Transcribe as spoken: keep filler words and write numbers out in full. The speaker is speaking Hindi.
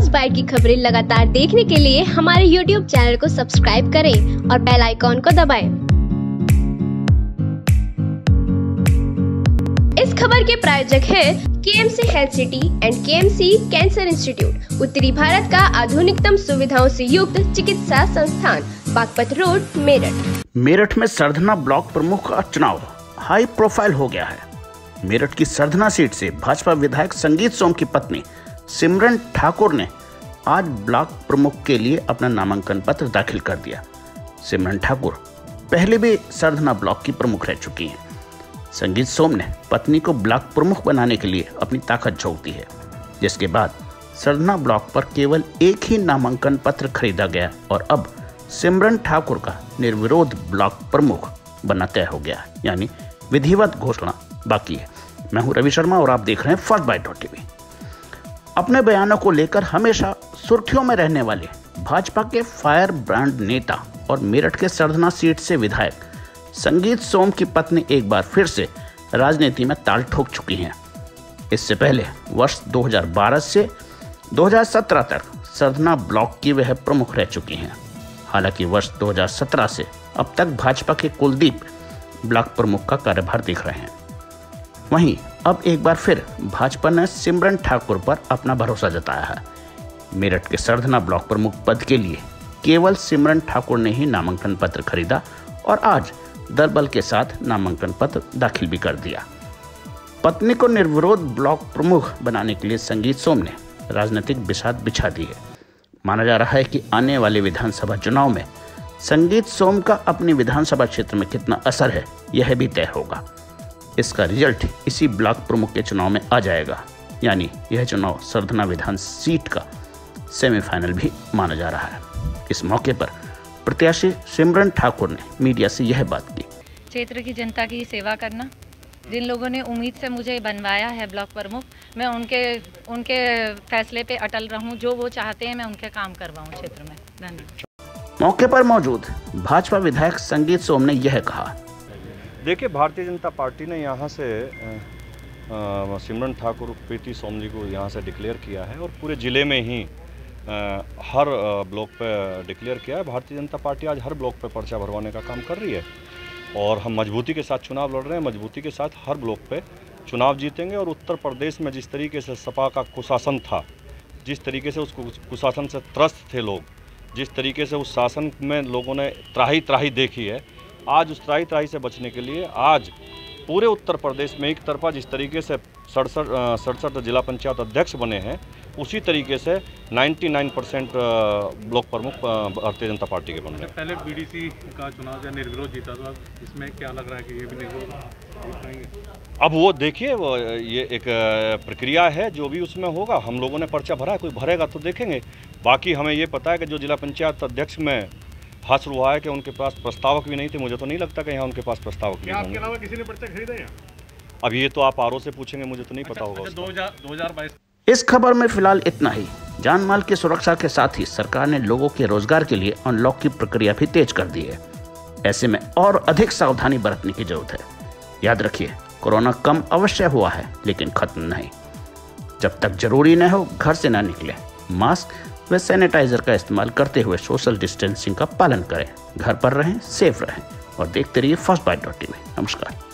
फर्स्ट बाइट की खबरें लगातार देखने के लिए हमारे यूट्यूब चैनल को सब्सक्राइब करें और बेल आइकॉन को दबाएं। इस खबर के प्रायोजक है KMC health city and KMC cancer institute, उत्तरी भारत का आधुनिकतम सुविधाओं से युक्त चिकित्सा संस्थान, बागपत रोड, मेरठ। मेरठ में सरधना ब्लॉक प्रमुख का चुनाव हाई प्रोफाइल हो गया है। मेरठ की सरधना सीट से भाजपा विधायक संगीत सोम की पत्नी सिमरन ठाकुर ने आज ब्लॉक प्रमुख के लिए अपना नामांकन पत्र दाखिल कर दिया। सिमरन ठाकुर पहले भी सरधना ब्लॉक की प्रमुख रह चुकी हैं। संगीत सोम ने पत्नी को ब्लॉक प्रमुख बनाने के लिए अपनी ताकत झोंक दी है, जिसके बाद सरधना ब्लॉक पर केवल एक ही नामांकन पत्र खरीदा गया और अब सिमरन ठाकुर का निर्विरोध ब्लॉक प्रमुख बनना तय हो गया, यानी विधिवत घोषणा बाकी है। मैं हूं रवि शर्मा और आप देख रहे हैं फर्स्ट बाइट डॉट टीवी। अपने बयानों को लेकर हमेशा सुर्खियों में रहने वाले भाजपा के फायर ब्रांड नेता और मेरठ के सरधना सीट से विधायक संगीत सोम की पत्नी एक बार फिर से राजनीति में ताल ठोक चुकी हैं। इससे पहले वर्ष दो हज़ार बारह से दो हज़ार सत्रह तक सरधना ब्लॉक की वह प्रमुख रह चुकी हैं। हालांकि वर्ष दो हज़ार सत्रह से अब तक भाजपा के कुलदीप ब्लॉक प्रमुख का कार्यभार देख रहे हैं। वहीं अब एक बार फिर भाजपा ने सिमरन ठाकुर पर अपना भरोसा जताया है। मेरठ के सरधना ब्लॉक प्रमुख पद के लिए केवल सिमरन ठाकुर ने ही नामांकन पत्र खरीदा और आज दल बल के साथ नामांकन पत्र दाखिल भी कर दिया। पत्नी को निर्विरोध ब्लॉक प्रमुख बनाने के लिए संगीत सोम ने राजनीतिक बिसात बिछा दी है। माना जा रहा है कि आने वाले विधानसभा चुनाव में संगीत सोम का अपनी विधानसभा क्षेत्र में कितना असर है, यह भी तय होगा। इसका रिजल्ट इसी ब्लॉक प्रमुख के चुनाव में आ जाएगा, यानी यह चुनाव सरधना विधान सीट का सेमीफाइनल भी माना जा रहा है। इस मौके पर प्रत्याशी सिमरन ठाकुर ने मीडिया से यह बात की। क्षेत्र की जनता की सेवा करना, जिन लोगों ने उम्मीद से मुझे बनवाया है ब्लॉक प्रमुख, मैं उनके उनके फैसले पे अटल रहूं। जो वो चाहते हैं मैं उनके काम करवाऊं क्षेत्र में। धन्यवाद। मौके पर मौजूद भाजपा विधायक संगीत सोम ने यह कहा। देखिए, भारतीय जनता पार्टी ने यहाँ से सिमरन ठाकुर प्रीति सोम जी को यहाँ से डिक्लेयर किया है और पूरे ज़िले में ही आ, हर ब्लॉक पे डिक्लेयर किया है। भारतीय जनता पार्टी आज हर ब्लॉक पे पर्चा भरवाने का काम कर रही है और हम मजबूती के साथ चुनाव लड़ रहे हैं। मजबूती के साथ हर ब्लॉक पे चुनाव जीतेंगे और उत्तर प्रदेश में जिस तरीके से सपा का कुशासन था, जिस तरीके से उस कुशासन से त्रस्त थे लोग, जिस तरीके से उस शासन में लोगों ने त्राही त्राही देखी है, आज उस त्राही त्राही से बचने के लिए आज पूरे उत्तर प्रदेश में एक तरफा जिस तरीके से सड़सठ सड़सठ जिला पंचायत अध्यक्ष बने हैं, उसी तरीके से निन्यानवे परसेंट ब्लॉक प्रमुख भारतीय जनता पार्टी के बन रहे हैं। पहले बीडीसी का चुनाव जब निर्विरोध जीता था, इसमें क्या लग रहा है कि ये भी निर्विरोध जीत पाएंगे? अब वो देखिए, वो ये एक प्रक्रिया है, जो भी उसमें होगा। हम लोगों ने पर्चा भरा है, कोई भरेगा तो देखेंगे। बाकी हमें ये पता है कि जो जिला पंचायत अध्यक्ष में हासिल हुआ है कि उनके पास प्रस्तावक भी नहीं थे। मुझे तो नहीं लगता कि यहाँ उनके पास प्रस्तावक भी होंगे। आपके अलावा किसी ने पर्चा खरीदा है? अब ये तो आप आरओ से पूछेंगे, मुझे तो नहीं पता होगा। अच्छा, दो हज़ार बाईस इस खबर में फिलहाल इतना ही। जान माल की सुरक्षा के साथ ही सरकार ने लोगों के रोजगार के लिए अनलॉक की प्रक्रिया भी तेज कर दी है। ऐसे में और अधिक सावधानी बरतने की जरूरत है। याद रखिए, कोरोना कम अवश्य हुआ है, लेकिन खत्म नहीं। जब तक जरूरी न हो, घर से ना निकले। मास्क व सैनिटाइजर का इस्तेमाल करते हुए सोशल डिस्टेंसिंग का पालन करें। घर पर रहें, सेफ रहें और देखते रहिए फर्स्ट बाइट डॉट टीवी। नमस्कार।